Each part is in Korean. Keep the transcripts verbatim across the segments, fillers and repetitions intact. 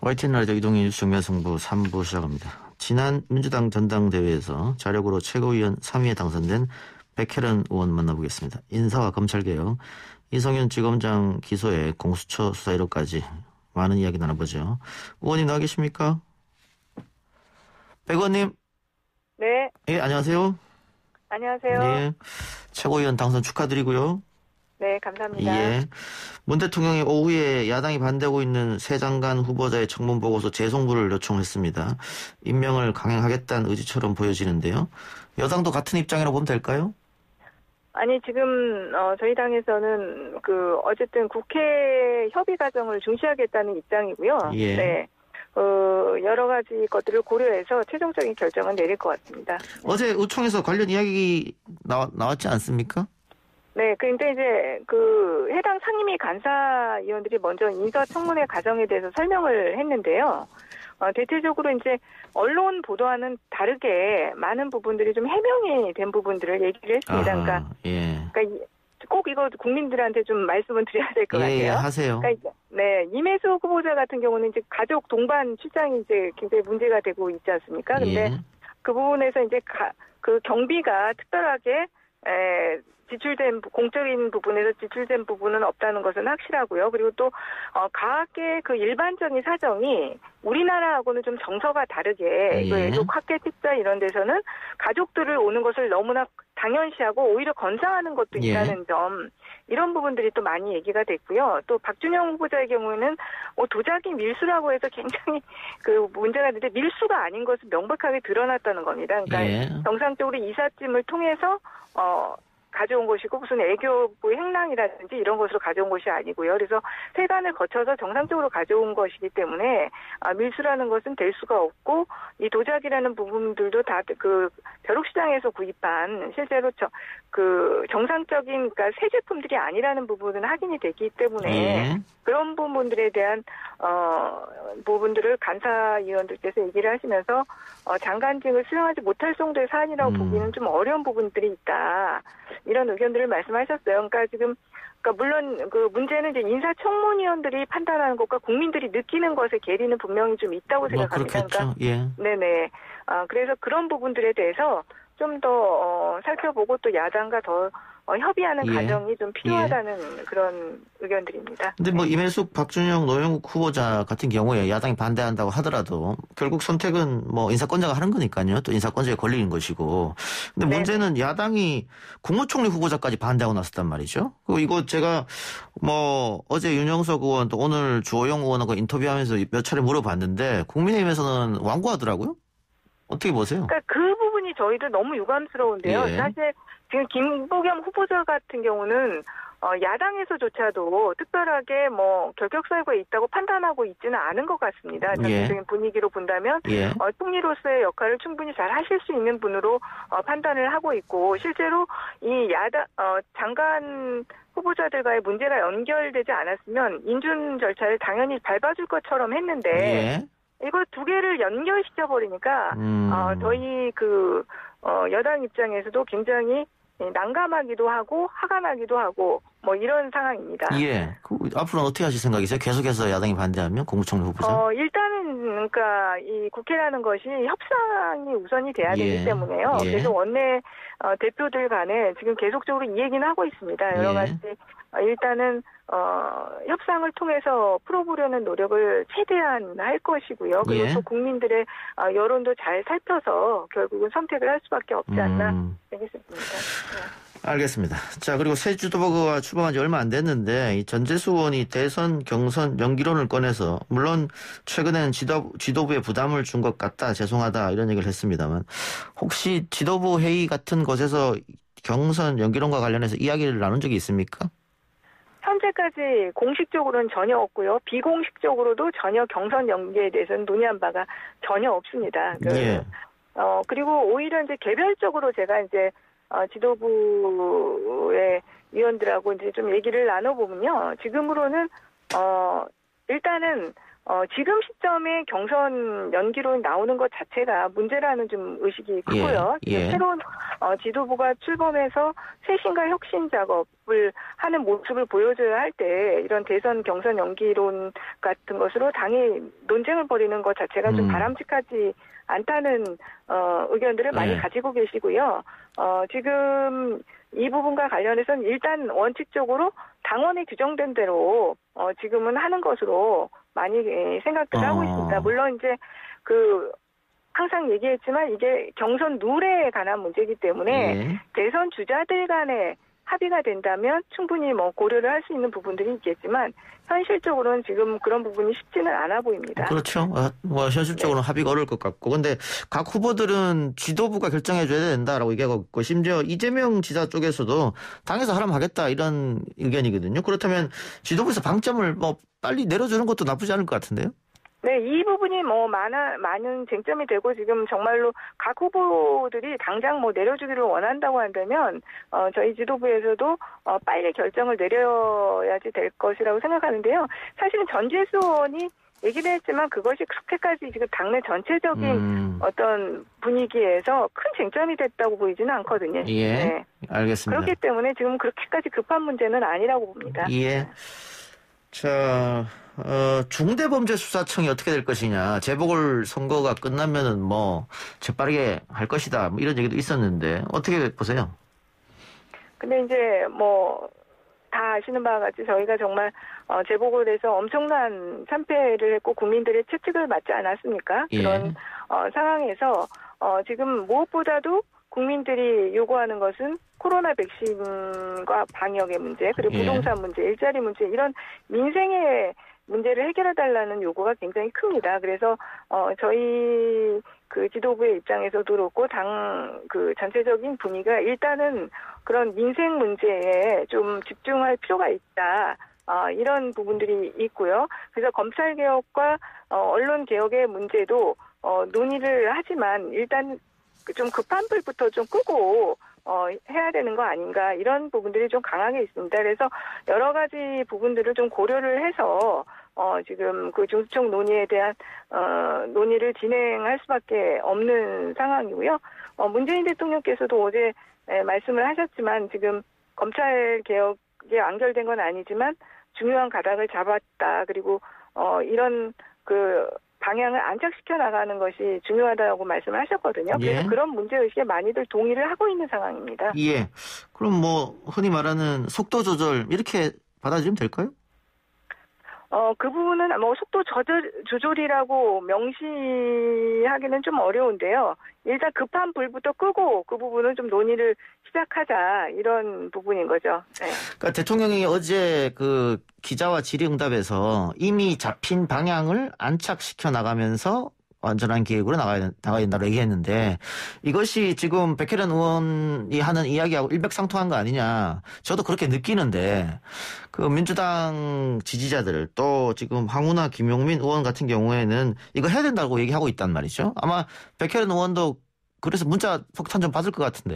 와이티엔 라디오 이동희 뉴스 정면승부 삼 부 시작합니다. 지난 민주당 전당대회에서 자력으로 최고위원 삼 위에 당선된 백혜련 의원 만나보겠습니다. 인사와 검찰개혁, 이성윤 지검장 기소에 공수처 수사 이력까지 많은 이야기 나눠보죠. 의원님 나와 계십니까? 백 의원님. 네. 예, 안녕하세요. 안녕하세요. 예, 최고위원 당선 축하드리고요. 네, 감사합니다. 예. 문 대통령이 오후에 야당이 반대하고 있는 새 장관 후보자의 청문 보고서 재송부를 요청했습니다. 임명을 강행하겠다는 의지처럼 보여지는데요. 여당도 같은 입장이라고 보면 될까요? 아니, 지금, 어, 저희 당에서는, 그, 어쨌든 국회 협의 과정을 중시하겠다는 입장이고요. 예. 네. 어, 여러 가지 것들을 고려해서 최종적인 결정은 내릴 것 같습니다. 어제 의총에서 관련 이야기 나왔, 나왔지 않습니까? 네, 그런데 이제 그 해당 상임위 간사위원들이 먼저 인사청문회 과정에 대해서 설명을 했는데요. 어, 대체적으로 이제 언론 보도와는 다르게 많은 부분들이 좀 해명이 된 부분들을 얘기를 했습니다. 아하, 그러니까, 예. 그러니까 꼭 이거 국민들한테 좀 말씀을 드려야 될 것 예, 같아요. 예, 하세요. 그러니까 네, 임혜수 후보자 같은 경우는 이제 가족 동반 출장이 이제 굉장히 문제가 되고 있지 않습니까? 근데 예. 그 부분에서 이제 가, 그 경비가 특별하게 에, 지출된 공적인 부분에서 지출된 부분은 없다는 것은 확실하고요. 그리고 또 어, 가학계 그 일반적인 사정이 우리나라하고는 좀 정서가 다르게 예. 그 학계 특자 이런 데서는 가족들을 오는 것을 너무나 당연시하고 오히려 건상하는 것도 예. 있다는 점, 이런 부분들이 또 많이 얘기가 됐고요. 또 박준영 후보자의 경우에는 뭐 도자기 밀수라고 해서 굉장히 그 문제가 있는데 밀수가 아닌 것은 명백하게 드러났다는 겁니다. 그러니까 예. 정상적으로 이삿짐을 통해서 어 가져온 것이고 무슨 애교부 행랑이라든지 이런 것으로 가져온 것이 아니고요. 그래서 세관을 거쳐서 정상적으로 가져온 것이기 때문에 아, 밀수라는 것은 될 수가 없고, 이 도자기라는 부분들도 다 그 벼룩시장에서 구입한 실제로 저, 그 정상적인 그러니까 새 제품들이 아니라는 부분은 확인이 됐기 때문에 예. 그런 부분들에 대한 어 부분들을 간사위원들께서 얘기를 하시면서 어, 장관직을 수행하지 못할 정도의 사안이라고 음. 보기는 좀 어려운 부분들이 있다. 이런 의견들을 말씀하셨어요. 그러니까 지금 그러니까 물론 그 문제는 이제 인사청문위원들이 판단하는 것과 국민들이 느끼는 것의 괴리는 분명히 좀 있다고 뭐 생각합니다. 그렇겠죠. 예. 네네. 아 그래서 그런 부분들에 대해서 좀 더 어, 살펴보고 또 야당과 더 어, 협의하는 예. 과정이 좀 필요하다는 예. 그런 의견들입니다. 근데 뭐 임혜숙, 박준영, 노영욱 후보자 같은 경우에 야당이 반대한다고 하더라도 결국 선택은 뭐 인사권자가 하는 거니까요. 또 인사권자에 걸리는 것이고. 근데 네네. 문제는 야당이 국무총리 후보자까지 반대하고 나섰단 말이죠. 그리고 이거 제가 뭐 어제 윤영석 의원 또 오늘 주호영 의원하고 인터뷰하면서 몇 차례 물어봤는데 국민의힘에서는 완고하더라고요. 어떻게 보세요? 그러니까 그 부분이 저희도 너무 유감스러운데요. 예. 사실 지금 김부겸 후보자 같은 경우는 어, 야당에서조차도 특별하게 뭐 결격 사유가 있다고 판단하고 있지는 않은 것 같습니다. 전체적인 예. 분위기로 본다면 예. 어, 총리로서의 역할을 충분히 잘 하실 수 있는 분으로 어, 판단을 하고 있고, 실제로 이 야당 어, 장관 후보자들과의 문제가 연결되지 않았으면 인준 절차를 당연히 밟아줄 것처럼 했는데 예. 이거 두 개를 연결시켜 버리니까 음. 어, 저희 그 어, 여당 입장에서도 굉장히 난감하기도 하고 화가 나기도 하고 뭐 이런 상황입니다. 예. 그 앞으로는 어떻게 하실 생각이세요? 계속해서 야당이 반대하면 국무총리 후보자? 어, 일단은 그러니까 이 국회라는 것이 협상이 우선이 돼야 예. 되기 때문에요. 예. 그래서 원내 어, 대표들 간에 지금 계속적으로 이 얘기는 하고 있습니다. 여러 예. 가지 어, 일단은 어, 협상을 통해서 풀어보려는 노력을 최대한 할 것이고요. 그리고 예. 또 국민들의 어, 여론도 잘 살펴서 결국은 선택을 할 수밖에 없지 않나 음. 생각했습니다. 네. 알겠습니다. 자, 그리고 새 지도부가 출범한 지 얼마 안 됐는데 이 전재수 의원이 대선 경선 연기론을 꺼내서 물론 최근에는 지도, 지도부에 부담을 준 것 같다, 죄송하다 이런 얘기를 했습니다만, 혹시 지도부 회의 같은 곳에서 경선 연기론과 관련해서 이야기를 나눈 적이 있습니까? 현재까지 공식적으로는 전혀 없고요. 비공식적으로도 전혀 경선 연기에 대해서는 논의한 바가 전혀 없습니다. 그, 예. 어, 그리고 오히려 이제 개별적으로 제가 이제 어, 지도부의 위원들하고 이제 좀 얘기를 나눠보면요. 지금으로는, 어, 일단은, 어, 지금 시점에 경선 연기로 나오는 것 자체가 문제라는 좀 의식이 크고요. 예, 예. 새로운 어, 지도부가 출범해서 쇄신과 혁신 작업을 하는 모습을 보여줘야 할 때 이런 대선 경선 연기론 같은 것으로 당이 논쟁을 벌이는 것 자체가 좀 음. 바람직하지 않다는 어, 의견들을 많이 네. 가지고 계시고요. 어, 지금 이 부분과 관련해서는 일단 원칙적으로 당원에 규정된 대로 어, 지금은 하는 것으로 많이 예, 생각들을 어. 하고 있습니다. 물론 이제 그 항상 얘기했지만 이게 경선 룰에 관한 문제이기 때문에 예. 대선 주자들 간에 합의가 된다면 충분히 뭐 고려를 할 수 있는 부분들이 있겠지만 현실적으로는 지금 그런 부분이 쉽지는 않아 보입니다. 그렇죠. 어, 뭐 현실적으로는 네. 합의가 어려울 것 같고, 근데 각 후보들은 지도부가 결정해줘야 된다라고 얘기하고 있고, 심지어 이재명 지사 쪽에서도 당에서 하라면 하겠다 이런 의견이거든요. 그렇다면 지도부에서 방점을 뭐 빨리 내려주는 것도 나쁘지 않을 것 같은데요. 네, 이 부분이 뭐 많아, 많은 쟁점이 되고 지금 정말로 각 후보들이 당장 뭐 내려주기를 원한다고 한다면, 어, 저희 지도부에서도, 어, 빨리 결정을 내려야지 될 것이라고 생각하는데요. 사실은 전재수 의원이 얘기를 했지만 그것이 그렇게까지 지금 당내 전체적인 음. 어떤 분위기에서 큰 쟁점이 됐다고 보이지는 않거든요. 예. 네. 알겠습니다. 그렇기 때문에 지금 그렇게까지 급한 문제는 아니라고 봅니다. 예. 자, 어, 중대범죄수사청이 어떻게 될 것이냐. 재보궐 선거가 끝나면은 뭐 재빠르게 할 것이다. 뭐 이런 얘기도 있었는데 어떻게 보세요? 근데 이제 뭐 다 아시는 바와 같이 저희가 정말 어, 재보궐에서 엄청난 참패를 했고 국민들의 채찍을 맞지 않았습니까? 예. 그런 어, 상황에서 어, 지금 무엇보다도 국민들이 요구하는 것은 코로나 백신과 방역의 문제, 그리고 예. 부동산 문제, 일자리 문제 이런 민생의 문제를 해결해달라는 요구가 굉장히 큽니다. 그래서 어, 저희 그 지도부의 입장에서도 그렇고 당 그 전체적인 분위기가 일단은 그런 민생 문제에 좀 집중할 필요가 있다. 어, 이런 부분들이 있고요. 그래서 검찰 개혁과 어, 언론 개혁의 문제도 어, 논의를 하지만 일단 좀 급한 불부터 좀 끄고 어, 해야 되는 거 아닌가 이런 부분들이 좀 강하게 있습니다. 그래서 여러 가지 부분들을 좀 고려를 해서 어, 지금 그 중수청 논의에 대한 어, 논의를 진행할 수밖에 없는 상황이고요. 어, 문재인 대통령께서도 어제 에, 말씀을 하셨지만 지금 검찰 개혁에 완결된 건 아니지만 중요한 가닥을 잡았다. 그리고 어, 이런 그 방향을 안착시켜 나가는 것이 중요하다고 말씀을 하셨거든요. 그래서 예. 그런 문제의식에 많이들 동의를 하고 있는 상황입니다. 예. 그럼 뭐 흔히 말하는 속도 조절 이렇게 받아들이면 될까요? 어, 그 부분은 뭐 속도 조절, 조절이라고 명시하기는 좀 어려운데요. 일단 급한 불부터 끄고 그 부분은 좀 논의를 시작하자 이런 부분인 거죠. 네. 그러니까 대통령이 어제 그 기자와 질의응답에서 이미 잡힌 방향을 안착시켜 나가면서 완전한 계획으로 나가야, 나가야 된다고 얘기했는데 이것이 지금 백혜련 의원이 하는 이야기하고 일맥상통한 거 아니냐. 저도 그렇게 느끼는데 그 민주당 지지자들 또 지금 황운하 김용민 의원 같은 경우에는 이거 해야 된다고 얘기하고 있단 말이죠. 아마 백혜련 의원도 그래서 문자 폭탄 좀 받을 것 같은데.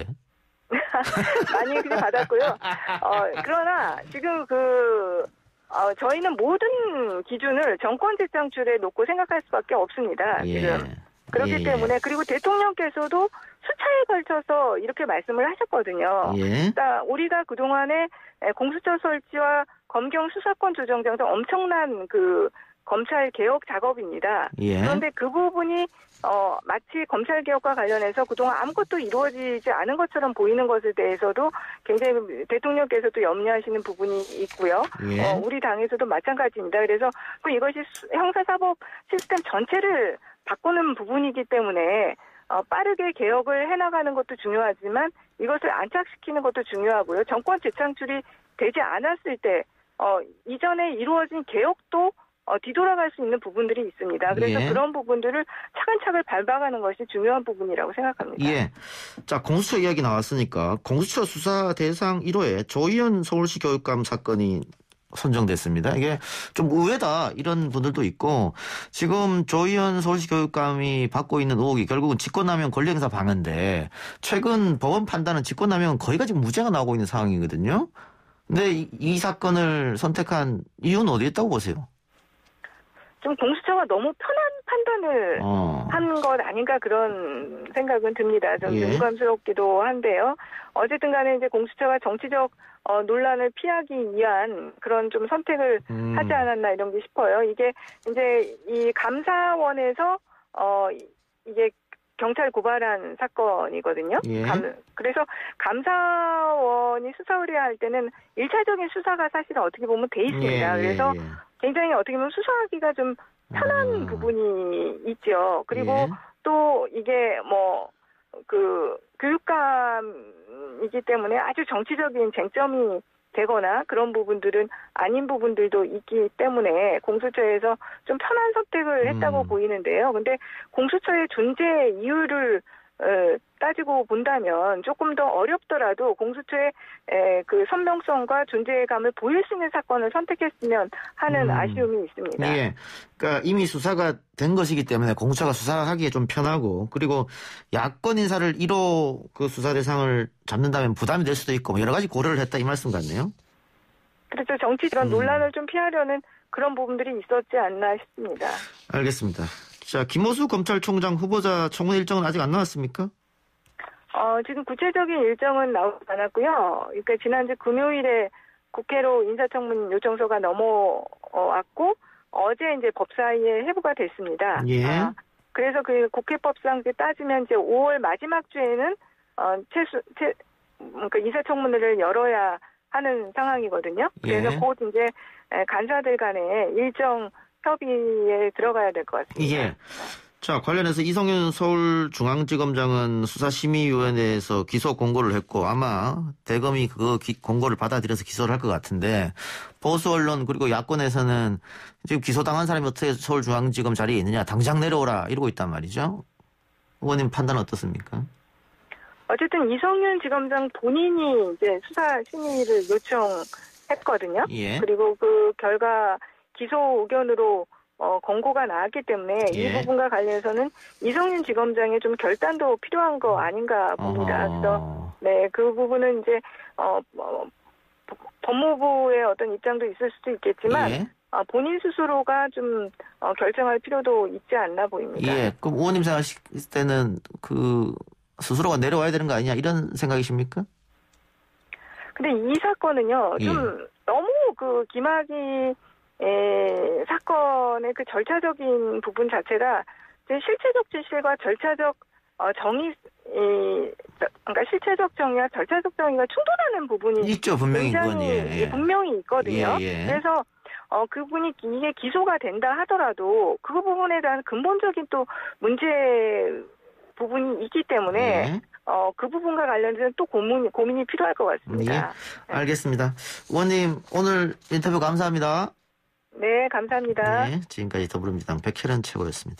많이 그냥 받았고요. 어, 그러나 지금 그 어, 저희는 모든 기준을 정권 재창출에 놓고 생각할 수밖에 없습니다. 예. 지금 그렇기 예, 예. 때문에 그리고 대통령께서도 수차에 걸쳐서 이렇게 말씀을 하셨거든요. 예. 그러니까 우리가 그 동안에 공수처 설치와 검경 수사권 조정 등 엄청난 그 검찰 개혁 작업입니다. 예. 그런데 그 부분이 어, 마치 검찰 개혁과 관련해서 그동안 아무것도 이루어지지 않은 것처럼 보이는 것에 대해서도 굉장히 대통령께서도 염려하시는 부분이 있고요. 예. 어, 우리 당에서도 마찬가지입니다. 그래서 그 이것이 수, 형사사법 시스템 전체를 바꾸는 부분이기 때문에 어, 빠르게 개혁을 해나가는 것도 중요하지만 이것을 안착시키는 것도 중요하고요. 정권 재창출이 되지 않았을 때 어, 이전에 이루어진 개혁도 어, 뒤돌아갈 수 있는 부분들이 있습니다. 그래서 예. 그런 부분들을 차근차근 밟아가는 것이 중요한 부분이라고 생각합니다. 예. 자, 공수처 이야기 나왔으니까 공수처 수사 대상 일 호에 조희연 서울시 교육감 사건이 선정됐습니다. 이게 좀 의외다 이런 분들도 있고 지금 조희연 서울시 교육감이 받고 있는 의혹이 결국은 직권남용 권리행사 방해인데 최근 법원 판단은 직권남용은 거의가 지금 무죄가 나오고 있는 상황이거든요. 근데 이, 이 사건을 선택한 이유는 어디에 있다고 보세요? 좀 공수처가 너무 편한 판단을 어. 한 것 아닌가 그런 생각은 듭니다. 좀 예. 유감스럽기도 한데요. 어쨌든 간에 이제 공수처가 정치적 어, 논란을 피하기 위한 그런 좀 선택을 음. 하지 않았나 이런 게 싶어요. 이게 이제 이 감사원에서 어, 이게 경찰 고발한 사건이거든요. 예. 감, 그래서 감사원이 수사 의뢰할 때는 일차적인 수사가 사실은 어떻게 보면 돼 있습니다. 예, 예, 그래서 예. 굉장히 어떻게 보면 수사하기가 좀 편한 음. 부분이 있죠. 그리고 예. 또 이게 뭐 그 교육감이기 때문에 아주 정치적인 쟁점이 되거나 그런 부분들은 아닌 부분들도 있기 때문에 공수처에서 좀 편한 선택을 했다고 음. 보이는데요. 근데 공수처의 존재 이유를 어, 따지고 본다면 조금 더 어렵더라도 공수처의 에, 그 선명성과 존재감을 보일 수 있는 사건을 선택했으면 하는 음. 아쉬움이 있습니다. 예. 그러니까 이미 수사가 된 것이기 때문에 공수처가 수사하기에 좀 편하고 그리고 야권 인사를 일 호 그 수사 대상을 잡는다면 부담이 될 수도 있고 뭐 여러 가지 고려를 했다 이 말씀 같네요. 그렇죠. 정치 그런 음. 논란을 좀 피하려는 그런 부분들이 있었지 않나 싶습니다. 알겠습니다. 자, 김호수 검찰총장 후보자 청문 일정은 아직 안 나왔습니까? 어, 지금 구체적인 일정은 나오지 않았고요. 그러니까 지난주 금요일에 국회로 인사청문 요청서가 넘어왔고 어제 이제 법사위에 회부가 됐습니다. 예. 아, 그래서 그 국회법상 따지면 이제 오월 마지막 주에는 어, 최수, 최, 그러니까 인사청문회를 열어야 하는 상황이거든요. 그래서 예. 곧 이제 간사들 간의 일정 협의에 들어가야 될 것 같습니다. 예. 자, 관련해서 이성윤 서울중앙지검장은 수사심의위원회에서 기소 공고를 했고 아마 대검이 그 기, 공고를 받아들여서 기소를 할 것 같은데 보수 언론 그리고 야권에서는 지금 기소당한 사람이 어떻게 서울중앙지검 자리에 있느냐 당장 내려오라 이러고 있단 말이죠. 의원님 판단 어떻습니까? 어쨌든 이성윤 지검장 본인이 이제 수사 심의를 요청했거든요. 예. 그리고 그 결과 기소 의견으로 어, 권고가 나왔기 때문에 예. 이 부분과 관련해서는 이성윤 지검장의 좀 결단도 필요한 거 아닌가 봅니다. 어허. 그래서 네, 그 부분은 이제 어, 어, 법무부의 어떤 입장도 있을 수도 있겠지만 예. 어, 본인 스스로가 좀 어, 결정할 필요도 있지 않나 보입니다. 예. 그럼 의원님 생각하실 때는 그 스스로가 내려와야 되는 거 아니냐 이런 생각이십니까? 근데 이 사건은요, 좀 예. 너무 그 김학의 에, 사건의 그 절차적인 부분 자체가 실체적 진실과 절차적 어, 정의, 이, 그러니까 실체적 정의와 절차적 정의가 충돌하는 부분이 있죠 분명히 그건 굉장히 예, 예. 분명히 있거든요. 예, 예. 그래서 어, 그분이 이게 기소가 된다 하더라도 그 부분에 대한 근본적인 또 문제 부분이 있기 때문에 예. 어, 그 부분과 관련해서는 또 고민이, 고민이 필요할 것 같습니다. 예. 알겠습니다. 의원님 오늘 인터뷰 감사합니다. 네, 감사합니다. 네, 지금까지 더불어민주당 백혜련 최고였습니다.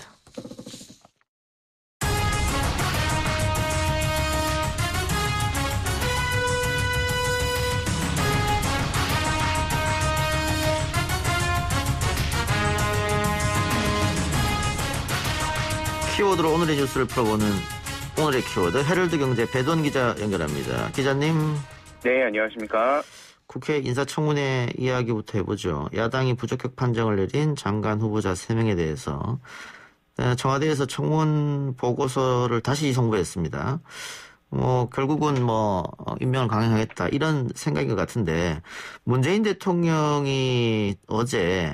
키워드로 오늘의 뉴스를 풀어보는 오늘의 키워드 헤럴드 경제 배돈 기자 연결합니다. 기자님. 네, 안녕하십니까. 국회 인사청문회 이야기부터 해보죠. 야당이 부적격 판정을 내린 장관 후보자 세 명에 대해서 청와대에서 청문 보고서를 다시 송부했습니다. 뭐 결국은 뭐 임명을 강행하겠다 이런 생각인 것 같은데 문재인 대통령이 어제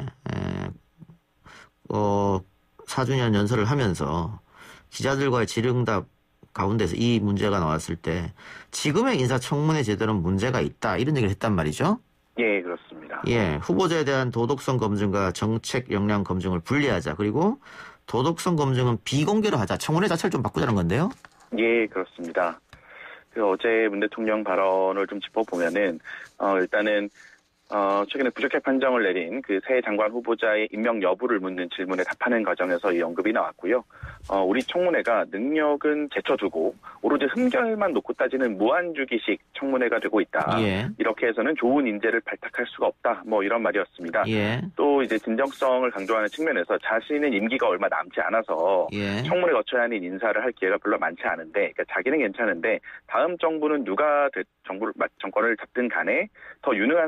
어 사 주년 연설을 하면서 기자들과의 질의응답 가운데서 이 문제가 나왔을 때 지금의 인사청문회 제도는 문제가 있다 이런 얘기를 했단 말이죠. 예, 그렇습니다. 예, 후보자에 대한 도덕성 검증과 정책 역량 검증을 분리하자. 그리고 도덕성 검증은 비공개로 하자. 청문회 자체를 좀 바꾸자는 건데요. 예, 그렇습니다. 그 어제 문 대통령 발언을 좀 짚어보면은 어, 일단은 어, 최근에 부적격 판정을 내린 그 새 장관 후보자의 임명 여부를 묻는 질문에 답하는 과정에서 이 언급이 나왔고요. 어, 우리 청문회가 능력은 제쳐두고 오로지 흠결만 놓고 따지는 무한주기식 청문회가 되고 있다. 예. 이렇게 해서는 좋은 인재를 발탁할 수가 없다. 뭐 이런 말이었습니다. 예. 또 이제 진정성을 강조하는 측면에서 자신은 임기가 얼마 남지 않아서 예. 청문회 거쳐야 하는 인사를 할 기회가 별로 많지 않은데, 그러니까 자기는 괜찮은데 다음 정부는 누가 정부를 정권을 잡든 간에 더 유능한 사람을 발탁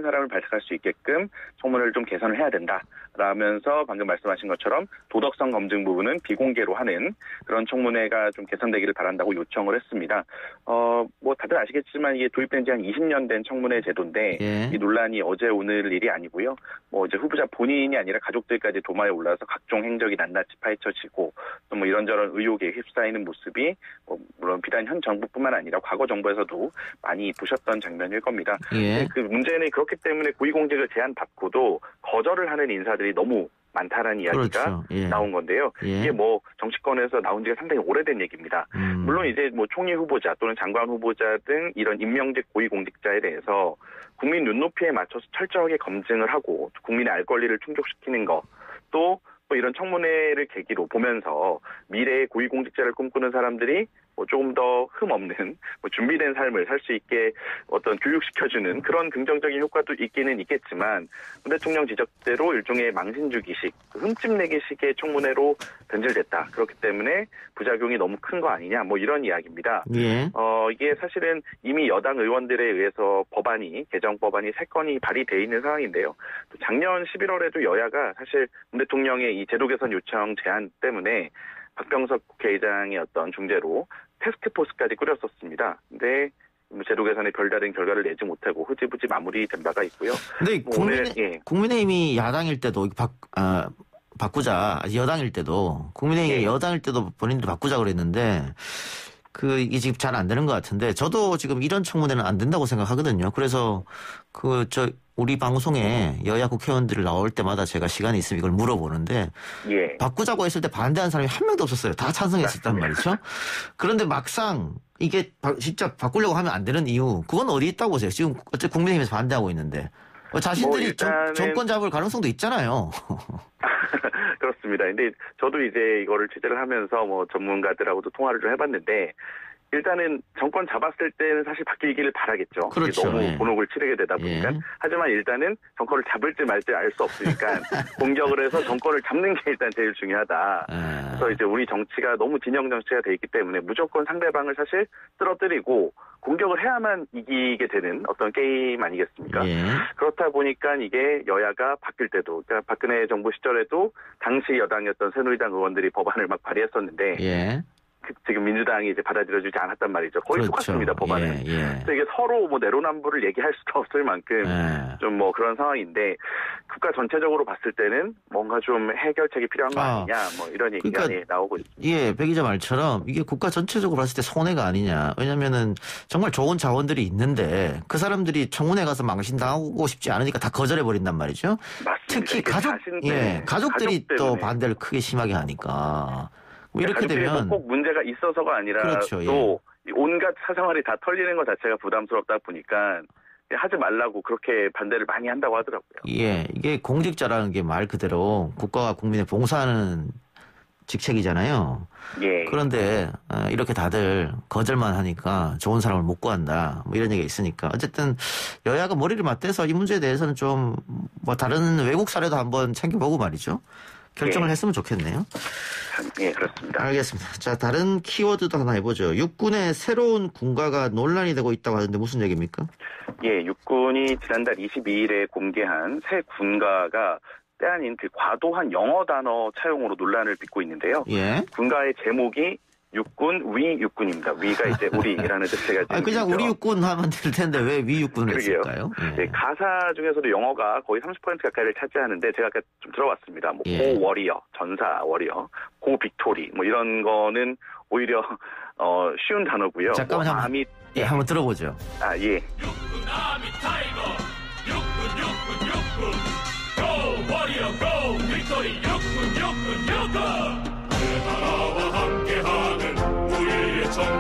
발탁할 수 있게끔 청문회를 좀 개선을 해야 된다. 라면서 방금 말씀하신 것처럼 도덕성 검증 부분은 비공개로 하는 그런 청문회가 좀 개선되기를 바란다고 요청을 했습니다. 어, 뭐 다들 아시겠지만 이게 도입된 지 한 이십 년 된 청문회 제도인데 예. 이 논란이 어제 오늘 일이 아니고요. 뭐 이제 후보자 본인이 아니라 가족들까지 도마에 올라서 각종 행적이 낱낱이 파헤쳐지고 또 뭐 이런저런 의혹에 휩싸이는 모습이 뭐 물론 비단 현 정부뿐만 아니라 과거 정부에서도 많이 보셨던 장면일 겁니다. 예. 그 문제는 그렇기 때문에 고위공직을 제안받고도 거절을 하는 인사들이 너무 많다라는 이야기가 그렇죠. 예. 나온 건데요. 예. 이게 뭐 정치권에서 나온 지가 상당히 오래된 얘기입니다. 음. 물론 이제 뭐 총리 후보자 또는 장관 후보자 등 이런 임명직 고위공직자에 대해서 국민 눈높이에 맞춰서 철저하게 검증을 하고 국민의 알 권리를 충족시키는 거, 또 뭐 이런 청문회를 계기로 보면서 미래의 고위공직자를 꿈꾸는 사람들이 뭐 조금 더 흠 없는 뭐 준비된 삶을 살 수 있게 어떤 교육시켜주는 그런 긍정적인 효과도 있기는 있겠지만 문 대통령 지적대로 일종의 망신주기식, 흠집내기식의 청문회로 변질됐다. 그렇기 때문에 부작용이 너무 큰 거 아니냐 뭐 이런 이야기입니다. 예. 어 이게 사실은 이미 여당 의원들에 의해서 법안이 개정 법안이 세 건이 발의돼 있는 상황인데요. 또 작년 십일월에도 여야가 사실 문 대통령의 이 제도 개선 요청 제안 때문에 박병석 국회의장의 어떤 중재로 테스크포스까지 꾸렸었습니다. 근데 제도 개선에 별다른 결과를 내지 못하고 흐지부지 마무리된 바가 있고요. 근데 뭐 국민의, 오늘, 예. 국민의힘이 야당일 때도 바, 아, 바꾸자, 여당일 때도 국민의힘이 예. 여당일 때도 본인들이 바꾸자 그랬는데 그 이게 지금 잘 안 되는 것 같은데 저도 지금 이런 청문회는 안 된다고 생각하거든요. 그래서 그 저 우리 방송에 여야 국회의원들이 나올 때마다 제가 시간이 있으면 이걸 물어보는데 예. 바꾸자고 했을 때 반대한 사람이 한 명도 없었어요. 다 찬성했었단 말이죠. 그런데 막상 이게 진짜 바꾸려고 하면 안 되는 이유 그건 어디 있다고 보세요. 지금 어째 국민의힘에서 반대하고 있는데 자신들이 뭐 일단은... 정, 정권 잡을 가능성도 있잖아요. 그렇습니다. 근데 저도 이제 이거를 취재를 하면서 뭐 전문가들하고도 통화를 좀 해봤는데 일단은 정권 잡았을 때는 사실 바뀌기를 바라겠죠. 그렇죠. 너무 예. 곤혹을 치르게 되다 보니까. 예. 하지만 일단은 정권을 잡을지 말지 알 수 없으니까 공격을 해서 정권을 잡는 게 일단 제일 중요하다. 예. 그래서 이제 우리 정치가 너무 진영 정치가 돼 있기 때문에 무조건 상대방을 사실 쓰러뜨리고 공격을 해야만 이기게 되는 어떤 게임 아니겠습니까? 예. 그렇다 보니까 이게 여야가 바뀔 때도, 그러니까 박근혜 정부 시절에도 당시 여당이었던 새누리당 의원들이 법안을 막 발의했었는데, 예. 그 지금 민주당이 이제 받아들여주지 않았단 말이죠. 거의 그렇죠. 똑같습니다, 법안은. 예, 예. 그래서 이게 서로 뭐 내로남불을 얘기할 수도 없을 만큼 예. 좀 뭐 그런 상황인데 국가 전체적으로 봤을 때는 뭔가 좀 해결책이 필요한 거 아, 아니냐 뭐 이런 얘기가 그러니까, 나오고 있습니다. 예, 백 기자 말처럼 이게 국가 전체적으로 봤을 때 손해가 아니냐. 왜냐면은 정말 좋은 자원들이 있는데 그 사람들이 청문회 가서 망신당하고 싶지 않으니까 다 거절해버린단 말이죠. 맞습니다. 특히 가족, 자신, 예, 네, 가족들이 가족 또 반대를 크게 심하게 하니까. 뭐 이렇게 되면. 꼭 문제가 있어서가 아니라 그렇죠, 예. 또 온갖 사생활이 다 털리는 것 자체가 부담스럽다 보니까 하지 말라고 그렇게 반대를 많이 한다고 하더라고요. 예, 이게 공직자라는 게 말 그대로 국가와 국민에 봉사하는 직책이잖아요. 예. 그런데 이렇게 다들 거절만 하니까 좋은 사람을 못 구한다. 뭐 이런 얘기가 있으니까 어쨌든 여야가 머리를 맞대서 이 문제에 대해서는 좀 뭐 다른 외국 사례도 한번 챙겨보고 말이죠. 결정을 예. 했으면 좋겠네요. 예, 그렇습니다. 알겠습니다. 자, 다른 키워드도 하나 해보죠. 육군의 새로운 군가가 논란이 되고 있다고 하는데 무슨 얘기입니까? 예, 육군이 지난달 이십이일에 공개한 새 군가가 때 아닌 그 과도한 영어 단어 차용으로 논란을 빚고 있는데요. 예. 군가의 제목이 육군, 위 육군입니다. 위가 이제 우리라는 뜻을 가지고 아, 그냥 있죠. 우리 육군 하면 될 텐데 왜 위 육군을 그러게요. 했을까요? 예. 네, 가사 중에서도 영어가 거의 삼십 퍼센트 가까이를 차지하는데 제가 아까 좀 들어봤습니다. 뭐 예. 고 워리어, 전사 워리어, 고 빅토리 뭐 이런 거는 오히려 어, 쉬운 단어고요. 잠깐만, 뭐 한번, 아미, 예, 한번 들어보죠. 아 예. 육군 아미 타이거 육군 육군 육군 고 워리어 고 빅토리 육군 육군 육군 그 나라와 함께하는 우리의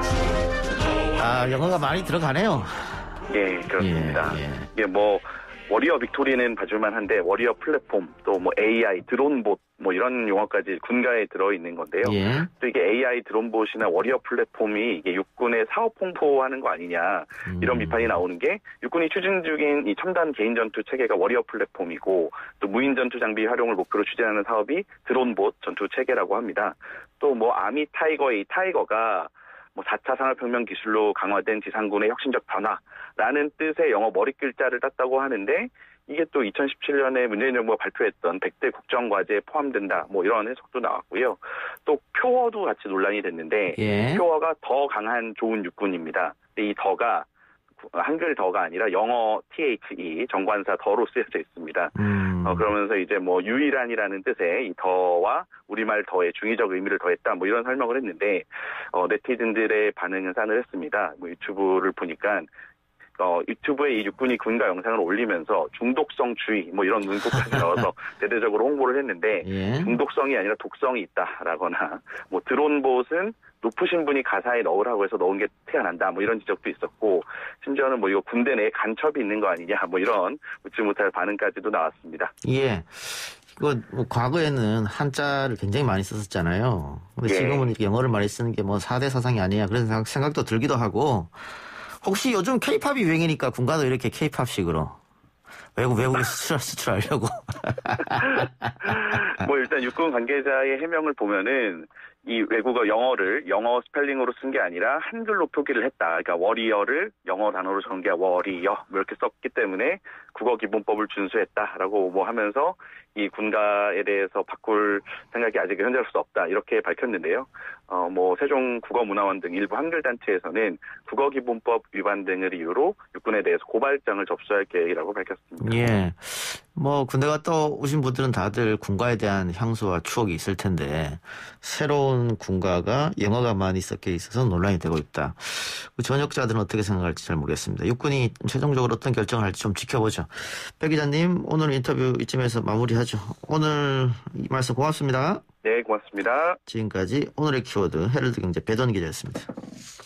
정치 아, 영어가 많이 들어가네요. 예, 그렇습니다. 예, 예. 이게 뭐 워리어 빅토리는 봐줄만 한데 워리어 플랫폼 또 뭐 에이아이 드론봇 뭐 이런 용어까지 군가에 들어있는 건데요. 예. 또 이게 에이아이 드론봇이나 워리어 플랫폼이 이게 육군의 사업 홍보하는 거 아니냐 이런 음. 비판이 나오는 게 육군이 추진 중인 이 첨단 개인 전투 체계가 워리어 플랫폼이고 또 무인 전투 장비 활용을 목표로 추진하는 사업이 드론봇 전투 체계라고 합니다. 또 뭐 아미 타이거의 이 타이거가 뭐 사 차 산업혁명 기술로 강화된 지상군의 혁신적 변화라는 뜻의 영어 머리 글자를 땄다고 하는데 이게 또 이천십칠 년에 문재인 정부가 발표했던 백 대 국정과제에 포함된다. 뭐 이런 해석도 나왔고요. 또 표어도 같이 논란이 됐는데 예. 표어가 더 강한 좋은 육군입니다. 근데 이 더가 한글 더가 아니라 영어 the 정관사 더로 쓰여져 있습니다. 음. 어, 그러면서 이제 뭐 유일한이라는 뜻의 이 더와 우리말 더의 중의적 의미를 더했다. 뭐 이런 설명을 했는데 어, 네티즌들의 반응은 싸늘했습니다. 뭐 유튜브를 보니까 어, 유튜브에 이 육군이 군가 영상을 올리면서 중독성 주의 뭐 이런 문구까지 넣어서 대대적으로 홍보를 했는데 예. 중독성이 아니라 독성이 있다라거나 뭐 드론봇은 높으신 분이 가사에 넣으라고 해서 넣은 게 티가 난다 뭐 이런 지적도 있었고 심지어는 뭐 이거 군대 내에 간첩이 있는 거 아니냐 뭐 이런 웃지 못할 반응까지도 나왔습니다. 예. 이거 뭐 과거에는 한자를 굉장히 많이 썼었잖아요. 근데 예. 지금은 이렇게 영어를 많이 쓰는 게 뭐 사 대 사상이 아니냐 그런 생각, 생각도 들기도 하고 혹시 요즘 케이팝이 유행이니까 군가도 이렇게 케이팝식으로 외국 외국에 수출 수출하려고. 뭐 일단 육군 관계자의 해명을 보면은 이 외국어 영어를 영어 스펠링으로 쓴 게 아니라 한글로 표기를 했다. 그러니까 워리어를 영어 단어로 적은 게 워리어 뭐 이렇게 썼기 때문에 국어 기본법을 준수했다라고 뭐 하면서 이 군가에 대해서 바꿀 생각이 아직 현재로서 없다 이렇게 밝혔는데요. 어 뭐 세종 국어문화원 등 일부 한글 단체에서는 국어 기본법 위반 등을 이유로 육군에 대해서 고발장을 접수할 계획이라고 밝혔습니다. 예. 뭐 군대 갔다 오신 분들은 다들 군가에 대한 향수와 추억이 있을 텐데 새로운 군가가 영어가 많이 섞여 있어서 논란이 되고 있다. 전역자들은 어떻게 생각할지 잘 모르겠습니다. 육군이 최종적으로 어떤 결정을 할지 좀 지켜보죠. 백 기자님 오늘 인터뷰 이쯤에서 마무리하죠. 오늘 이 말씀 고맙습니다. 네, 고맙습니다. 지금까지 오늘의 키워드 헤럴드 경제 배던 기자였습니다.